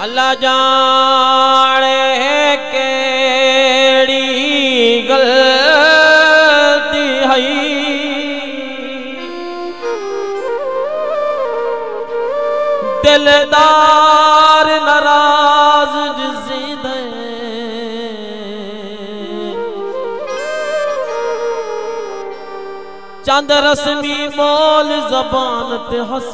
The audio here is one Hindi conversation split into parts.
अल्लाह जाने केड़ी गलती है दिलदार नाराज जिसे चंद रस्मी बोल जबान ते हस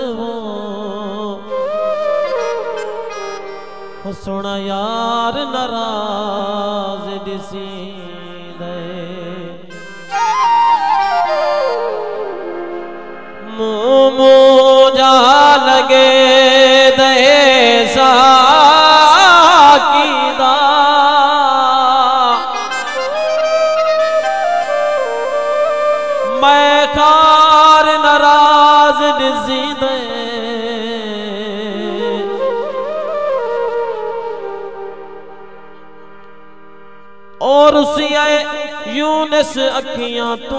सोना यार नाराज दिसी दे मोजा लगे दे साकी दा मैं खार नाराज दिसी दे और उसी आए यूनिस अखियां तू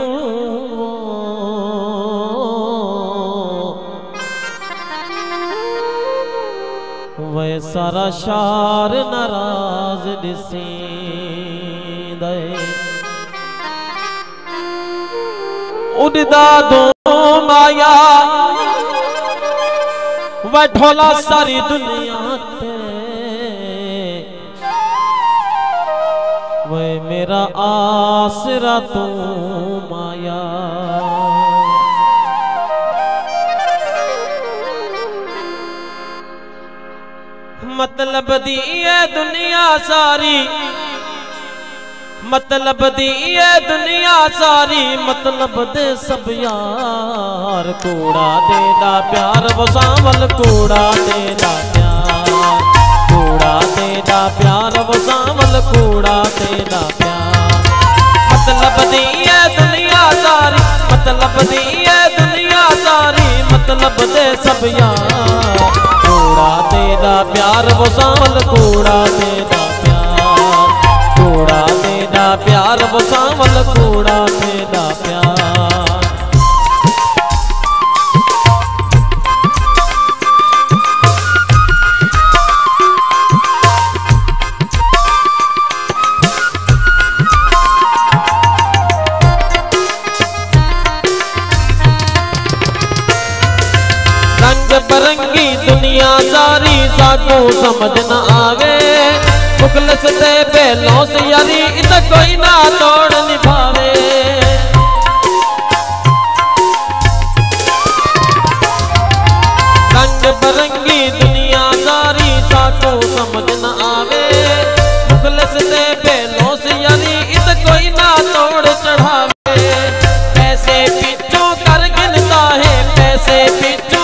वे सारा शार नाराज दिसी दे उड़दा दो माया वे ढोला सारी दुनिया ते वे मेरा आसरा तू माया मतलब दी है दुनिया सारी मतलब दी है दुनिया सारी मतलब दे सब यार कूड़ा देदा प्यार वो सावल कूड़ा देदा प्यार कूड़ा देदा प्यार वो सावल कूड़ा देदा प्यार मतलब दी है दुनिया सारी मतलब दी है दुनिया सारी मतलब दे सब यार कूड़ा देदा प्यार वो सावल कूड़ा देदा प्यार कूड़ा देदा प्यार वो सावल कूड़ा देदा प्यार बरंगी दुनिया सारी साको समझ न आवे मुखलस ते बेलों से यारी इत कोई ना तोड़ निभावे रंग बरंगी दुनिया सारी साको समझ न आवे मुखलस ते बेलों से यारी इत कोई ना तोड़ चढ़ावे पैसे पिछू कर गिनता है पैसे पिछू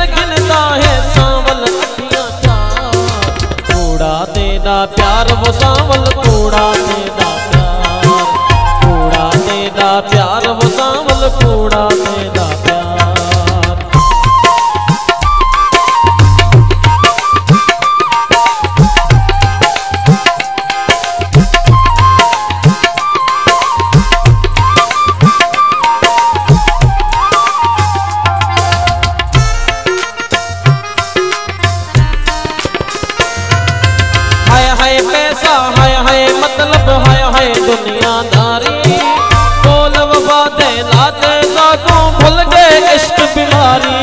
प्यार वो सावल कूड़ा देदा प्यार कूड़ा देदा प्यार वो सावल कूड़ा देदा प्यार पैसा हाय हाय मतलब हाय हाय दुनियादारी बोल वफा दे लाते को भूल गए इश्क बीमारी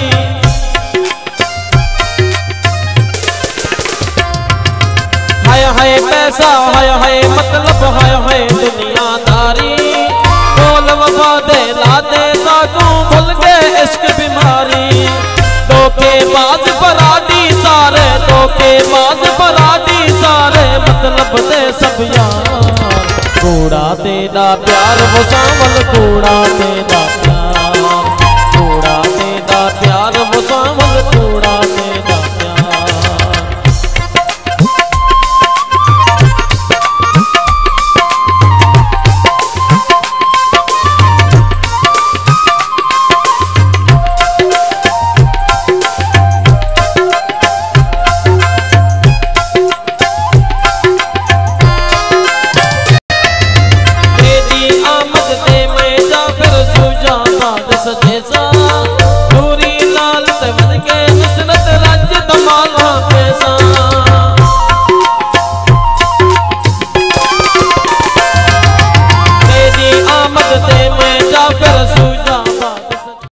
हाय हाय पैसा हाय हाय मतलब हाय हाय दुनियादारी बोल वफा दे लाते को भूल गए इश्क बीमारी धोखेबाज फराडी सारे धोखेबाज फराडी सारे मतलब दे सब यार कूड़ा देदा प्यार वो सावल कूड़ा देदा प्यार कूड़ा देदा प्यार वो सावल